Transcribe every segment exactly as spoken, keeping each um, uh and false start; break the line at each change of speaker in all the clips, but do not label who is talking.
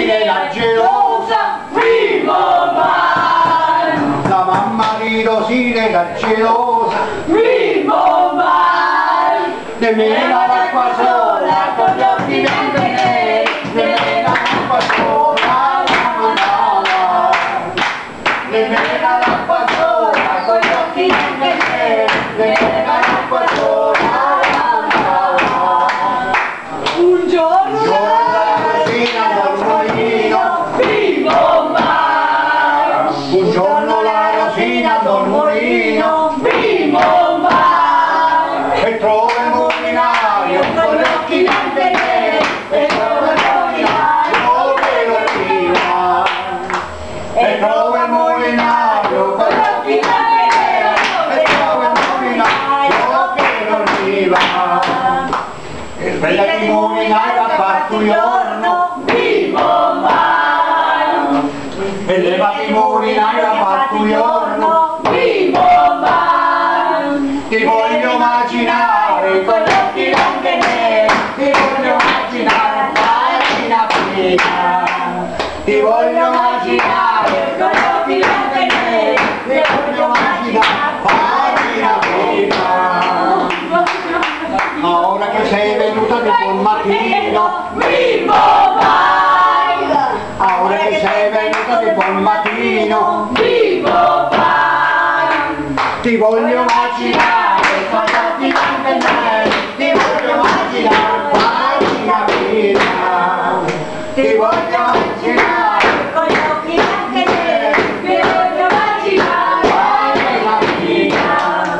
Rosina la gelosa, viva mai! La mamma di Rosina la gelosa, viva mai! Nemmeno l'acqua sola, con gli occhi bianchi neri, nemmeno l'acqua sola, la mandava. Nemmeno l'acqua sola, con gli occhi bianchi neri, nemmeno l'acqua sola, la mandava.
Un giorno
la Rosina dal mulino, vivo mai! Un giorno la Rosina dal mulino, vivo mai! E trova il mulinario con gli occhi bianchi neri, e trova il mulinario che lo arriva. E trova il mulinario con gli occhi bianchi neri, e trova il mulinario che lo arriva. E sveglia il mulinario a fatto un giorno, vivo mai! E levati il mulinario a fatto un giorno, vivo mai! Ti voglio immaginare con gli occhi bianchi neri, ti voglio immaginare pagina piena. Ti voglio immaginare con gli occhi bianchi neri, ti voglio immaginare pagina piena. Ora che sei venuta di buon mattino, vivo mai! Ora che sei venuta di buon mattino, vivo mai! Ti voglio immaginare con gli occhi bianchi neri, ti voglio immaginare pagina piena. Ti voglio immaginare con gli occhi bianchi neri, ti voglio immaginare pagina piena.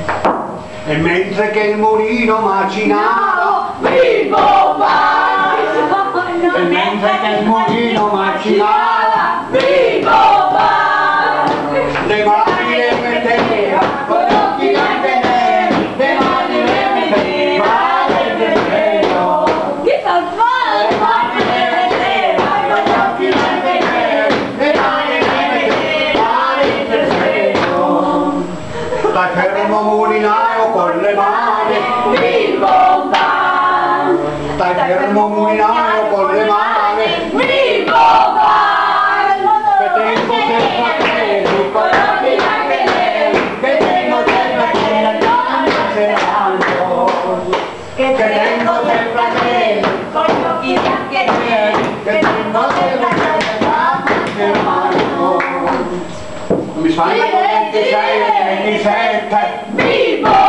E mentre che il mulino macinava, vivo mai! E mentre che il mulino macinava, vivo mai! Le mani le metteva, con gli occhi bianchi neri, le mani le metteva nel terreno.
che fa fare?
Le mani le metteva, con gli occhi bianchi neri, le mani le metteva nel terreno. Stai fermo mulinaio con le mani, vivo mai! Stai fermo mulinaio con le mani, vivo mai! Che tengo sempre preso con gli occhi bianchi neri, che tengo sempre preso anche serrando. Che tengo sempre preso
Con gli occhi bianchi neri,
che tengo sempre preso anche serrando. Mi sbaglio con ventisei e ventisette, vivo!